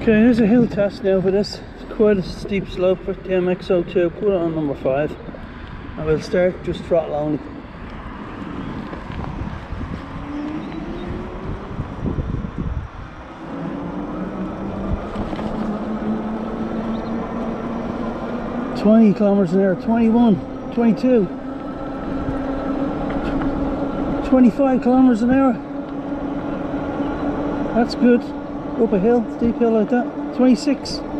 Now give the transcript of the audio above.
Okay, here's a hill test now for this. It's quite a steep slope for the MX02. Put it on number 5. And we'll start just throttle only. Kilometers an hour, 21, 22, 25 kilometers an hour. That's good. Up a hill, steep hill like that. 26.